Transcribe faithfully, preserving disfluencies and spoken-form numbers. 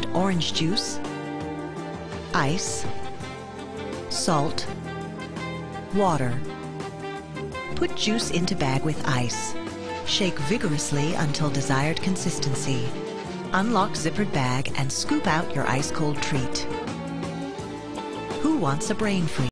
orange juice, ice, salt, water. Put juice into bag with ice. Shake vigorously until desired consistency. Unlock zippered bag and scoop out your ice-cold treat. Who wants a brain freeze?